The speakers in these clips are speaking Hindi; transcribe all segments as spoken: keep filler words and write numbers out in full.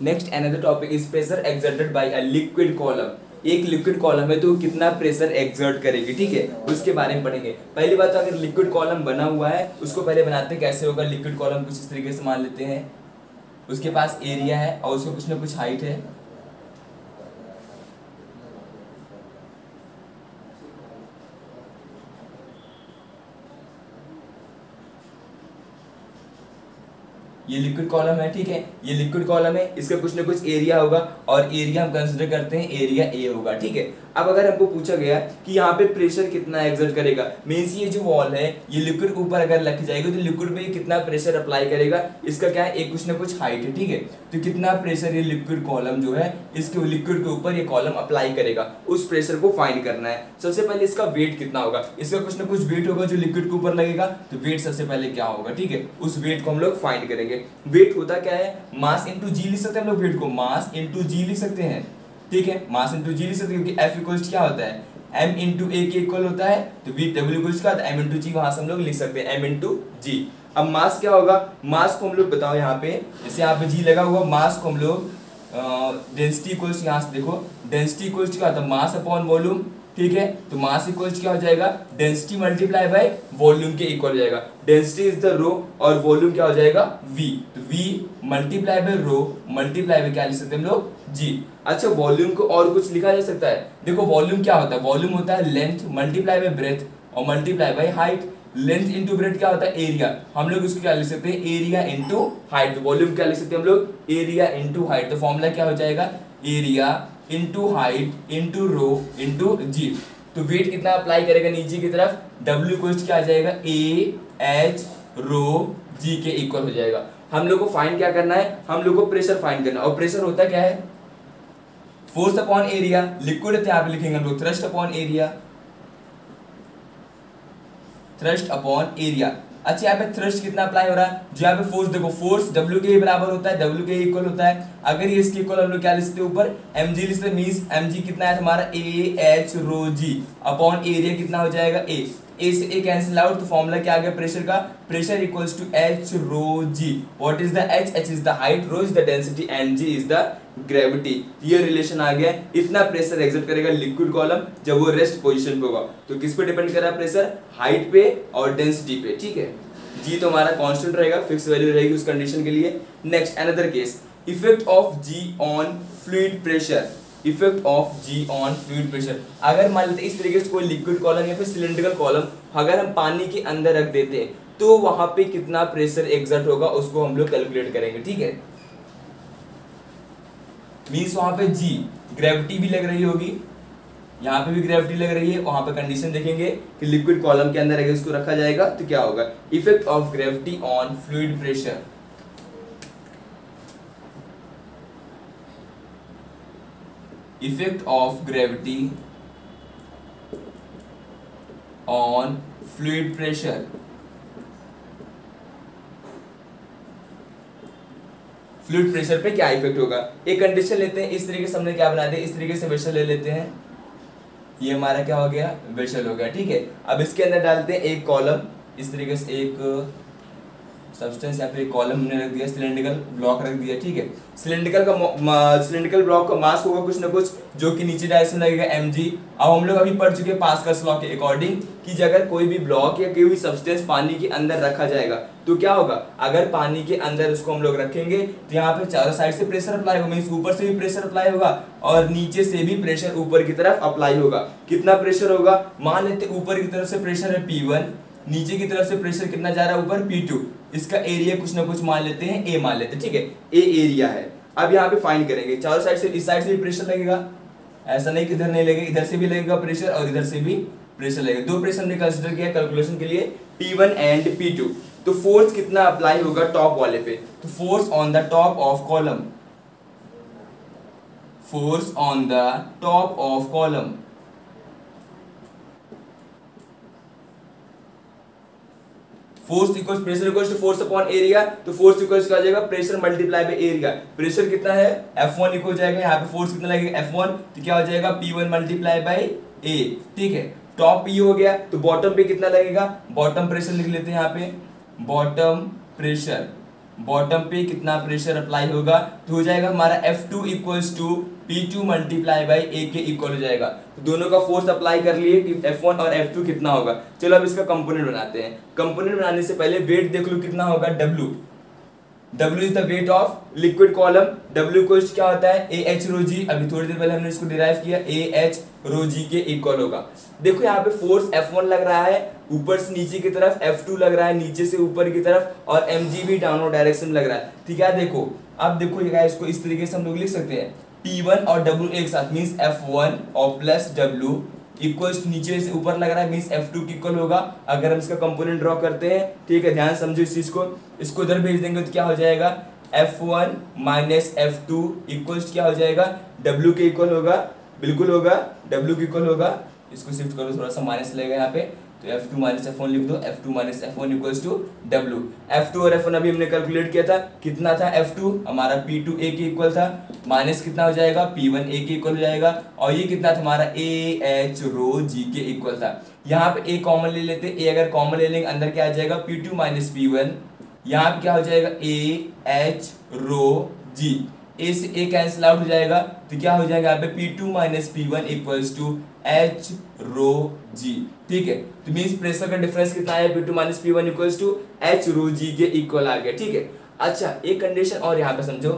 Next another topic is pressure exerted by a liquid column. एक लिक्विड कॉलम है तो कितना प्रेशर एक्सर्ट करेगी, ठीक है, उसके बारे में पढ़ेंगे। पहली बात तो अगर लिक्विड कॉलम बना हुआ है उसको पहले बनाते हैं कैसे होगा। लिक्विड कॉलम कुछ इस तरीके से मान लेते हैं, उसके पास एरिया है और उसको कुछ ना कुछ हाइट है। ये लिक्विड कॉलम है, ठीक है, ये लिक्विड कॉलम है, इसका कुछ ना कुछ एरिया होगा और एरिया हम कंसीडर करते हैं एरिया ए होगा, ठीक है। अब अगर हमको पूछा गया कि यहाँ पे प्रेशर कितना एक्सर्ट करेगा, मींस ये जो वॉल है ये लिक्विड ऊपर अगर लग जाएगी तो लिक्विड पे कितना प्रेशर अप्लाई करेगा, इसका क्या है, एक कुछ ना कुछ हाइट है, ठीक है। तो कितना प्रेशर ये लिक्विड कॉलम जो है इसके लिक्विड के ऊपर ये कॉलम अप्लाई करेगा, उस प्रेशर को फाइंड करना है। सबसे पहले इसका वेट कितना होगा, इसका कुछ ना कुछ वेट होगा जो लिक्विड के ऊपर लगेगा, तो वेट सबसे पहले क्या होगा, ठीक है, उस वेट को हम लोग फाइंड करेंगे। वेट होता क्या है, मास इंटू जी लिख सकते हैं हम लोग, वेट को मास इंटू जी लिख सकते हैं, ठीक है, मास इंटू जी लिख सकते हैं, क्योंकि एफ इक्वल्स क्या होता है, एम इंटू ए के इक्वल होता है, तो वी डब्ल्यू इक्वल्स क्या होता है, एम इंटू जी, वहां से हम लोग लिख सकते हैं एम इंटू जी। अब मास क्या होगा, मास को हम लोग बताओ यहाँ पे, जैसे यहाँ पे जी लगा हुआ, मास को हम लोग डेंसिटी इक्वल्स, यहाँ से देखो डेंसिटी इक्वल्स क्या होता है, मास अपॉन वॉल्यूम, ठीक है, तो मास इक्वल्स क्या हो जाएगा, डेंसिटी मल्टीप्लाई बाय वॉल्यूम के इक्वल हो जाएगा। डेंसिटी इज द रो और वॉल्यूम क्या हो जाएगा, वी, तो V multiply by rho multiply by क्या लिख सकते हैं हम लोग, जी। अच्छा, वॉल्यूम को और कुछ लिखा जा सकता है, देखो वॉल्यूम क्या होता है, वॉल्यूम होता है लेंथ मल्टीप्लाई बाय ब्रेथ और multiply by height. Length into breadth क्या होता है, एरिया, हम लोग उसको क्या लिख सकते हैं, एरिया इंटू हाइट। तो वॉल्यूम क्या लिख सकते हैं हम लोग, एरिया इंटू हाइट। तो फॉर्मूला क्या हो जाएगा, area into height into rho into g. तो वेट कितना अप्लाई करेगा नीचे की तरफ, डब्ल्यू को क्या आ जाएगा, ए एच रो जी के इक्वल हो जाएगा। हम लोग को फाइंड क्या करना है, हम लोग को प्रेशर फाइंड करना है, और प्रेशर होता क्या है, फोर्स अपॉन एरिया। लिक्विड है यहाँ पे लिखेंगे हम लोग thrust upon area, thrust upon area. अच्छा, यहाँ पे थ्रस्ट कितना अप्लाई हो रहा है, जो यहाँ पे फोर्स देखो, फोर्स W के बराबर होता है, W के इक्वल होता है। अगर ये इसके इक्वल हम लोग क्या लिखते हैं ऊपर, mg लिखते हैं, मींस mg कितना है हमारा, a h rho g upon area कितना हो जाएगा, a a से a कैंसिल आउट, तो फॉर्मूला क्या आ गया प्रेशर का, pressure equals to h rho g। What is the h, h is the height, rho is the density and g is the gravity. ये रिलेशन आ गया, इतना प्रेशर एक्सर्ट करेगा लिक्विड कॉलम जब वो रेस्ट पोजीशन पे होगा। तो किस पे डिपेंड कर रहा है प्रेशर, हाइट पे और डेंसिटी पे, ठीक है। जी तो हमारा कांस्टेंट रहेगा, फिक्स वैल्यू रहेगी उस कंडीशन के लिए। Next another case, effect of g on fluid pressure, effect of g on fluid pressure. अगर मान लेते इस तरीके से कोई लिक्विड कॉलम या फिर सिलिंड्रिकल कॉलम अगर हम पानी के अंदर रख देते हैं तो वहां पे कितना प्रेशर एक्सर्ट होगा उसको हम लोग कैलकुलेट करेंगे, ठीक है। मीन्स वहां पे जी ग्रेविटी भी लग रही होगी, यहाँ पे भी ग्रेविटी लग रही है, वहां पे कंडीशन देखेंगे कि लिक्विड कॉलम के अंदर अगर इसको रखा जाएगा तो क्या होगा, effect of gravity on fluid pressure. Effect of gravity on fluid pressure, fluid pressure पे क्या इफेक्ट होगा। एक कंडीशन लेते हैं, इस तरीके से हमने क्या बना दिया, इस तरीके से वेसल ले लेते हैं, ये हमारा क्या हो गया, वेसल हो गया, ठीक है। अब इसके अंदर डालते हैं एक कॉलम, इस तरीके से एक सब्सटेंस या फिर कॉलम हमने रख दिया, सिलिंड्रिकल ब्लॉक रख दिया, ठीक है। सिलिंड्रिकल का सिलिंड्रिकल ब्लॉक का मास होगा कुछ ना कुछ जो कि नीचे डायरेक्शन लगेगा mg। अब हम लोग अभी पढ़ चुके हैं पास्कल्स लॉ के अकॉर्डिंग कि अगर कोई भी ब्लॉक या कोई भी सब्सटेंस पानी के अंदर रखा जाएगा तो क्या होगा, अगर पानी के अंदर उसको हम लोग रखेंगे तो यहाँ पे चारों साइड से प्रेशर अप्लाई होगा, मींस ऊपर से भी प्रेशर अप्लाई होगा और नीचे से भी प्रेशर ऊपर की तरफ अप्लाई होगा। कितना प्रेशर होगा, मान लेते ऊपर की तरफ से प्रेशर है पी वन, नीचे की तरफ से प्रेशर कितना जा रहा है ऊपर पी टू, इसका एरिया कुछ ना कुछ मान लेते हैं ए मान लेते हैं, ठीक है, ए एरिया है। अब यहाँ पे फाइंड करेंगे, चारों साइड से, इस साइड से भी प्रेशर लगेगा, ऐसा नहीं कि इधर नहीं लगेगा, इधर से भी लगेगा प्रेशर और इधर से भी प्रेशर लगेगा। दो प्रेशर हमने कंसीडर किया कैलकुलेशन के लिए, P one and P two. तो फोर्स कितना अप्लाई होगा टॉप वाले पे, तो force on the top of column, force on the top of column, force equals pressure equals to force upon area. तो फोर्स इक्वल्स क्या हो जाएगा, pressure multiply by area. Pressure कितना है एफ वन इक्वल जाएगा, यहाँ पे फोर्स कितना लगेगा एफ वन, तो क्या हो जाएगा P one multiply by A, ठीक है। टॉप पी हो गया, तो बॉटम पे कितना लगेगा, बॉटम प्रेशर लिख लेते हैं यहाँ पे, बॉटम प्रेशर बॉटम पे कितना प्रेशर अप्लाई होगा, तो हो जाएगा हमारा F two equals to P two multiply by A के इक्वल हो जाएगा। तो दोनों का फोर्स अप्लाई कर लिए कि एफ वन और एफ टू कितना होगा। चलो अब इसका कंपोनेंट बनाते हैं। कंपोनेंट बनाने से पहले वेट देख लो कितना होगा, W W is the weight of liquid column. W को क्या होता है, ए एच रो जी। अभी थोड़ी देर पहले हमने इसको डिराइव किया, ए एच रो जी के इक्वल होगा। देखो यहाँ पे फोर्स एफ वन लग रहा है ऊपर से नीचे की तरफ, एफ टू लग रहा है नीचे से ऊपर की तरफ, और mg भी डाउनवर्ड डायरेक्शन में लग रहा है। ठीक है, देखो अब देखो ये इसको इस तरीके से हम लोग लिख सकते हैं, P वन और W एक साथ मीन्स एफ वन और प्लस W इक्वल्स नीचे से ऊपर लग रहा है मीन्स एफ टू की इक्वल होगा। अगर हम इसका कंपोनेंट ड्रॉ करते हैं, ठीक है, ध्यान समझो इस चीज को, इसको इधर भेज देंगे तो क्या हो जाएगा, F one minus F two equals क्या हो जाएगा, W के इक्वल होगा, बिल्कुल होगा, W के इक्वल होगा। इसको शिफ्ट करो, थोड़ा सा माइनस लगेगा यहाँ पे, तो F two minus F one लिख दो, F two minus F one equals to W। F two और एफ वन अभी हमने कैलकुलेट किया था, कितना था, एफ टू हमारा पी टू ए के इक्वल था, माइनस कितना हो जाएगा, पी वन ए के इक्वल हो जाएगा, और ये कितना था हमारा, ए एच रो जी के इक्वल था। यहाँ पे ए कॉमन ले लेते, ए अगर कॉमन ले लेंगे अंदर क्या आ जाएगा, P two minus P one, यहाँ पे क्या हो जाएगा, ए एच रो जी, ए से ए कैंसिल आउट हो जाएगा, तो क्या हो जाएगा यहाँ पे P two minus P one equals to h rho g. ठीक है, तो मीन्स प्रेशर का डिफरेंस कितना है, P two minus P one equals to h rho g के इक्वल आ गया। ठीक है, अच्छा एक कंडीशन और यहाँ पे समझो,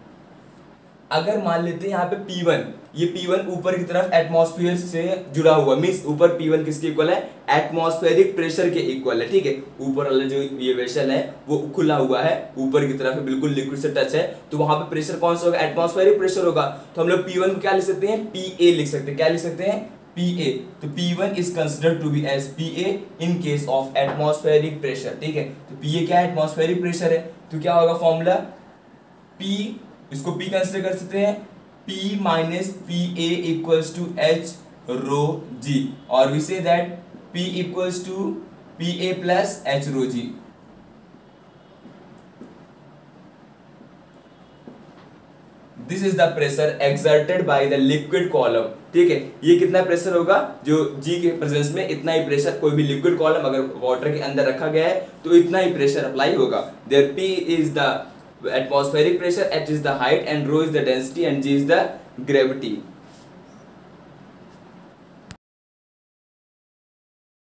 अगर मान लेते हैं यहाँ पे P वन, ये P वन ऊपर की तरफ एटमॉस्फेयर से जुड़ा हुआ, मींस ऊपर P वन किसके इक्वल है, एटमॉस्फेरिक प्रेशर के इक्वल है। ठीक है, ऊपर वाला जो ये वेसल है वो खुला हुआ है, ऊपर की तरफ है, बिल्कुल लिक्विड से टच है, तो वहां पे प्रेशर कौन सा होगा, एटमॉस्फेरिक प्रेशर होगा। तो हम लोग P वन को क्या लिख सकते हैं, P A लिख सकते हैं, क्या लिख सकते हैं, P A। तो P one is considered to be as P A in case of atmospheric pressure। ठीक है, तो P A क्या है, एटमॉस्फेरिक प्रेशर है, तो क्या होगा फॉर्मूला, P, इसको P कंसिडर कर सकते हैं, P minus P A equals to h rho g, और we say that P equals to P A plus h rho g. This is the pressure exerted by the liquid column. ठीक है, ये कितना प्रेशर होगा, जो G के प्रेजेंस में इतना ही प्रेशर, कोई भी लिक्विड कॉलम अगर वाटर के अंदर रखा गया है तो इतना ही प्रेशर अप्लाई होगा। देयर P इज द atmospheric pressure, h is the height, and rho is the density, and g is the gravity।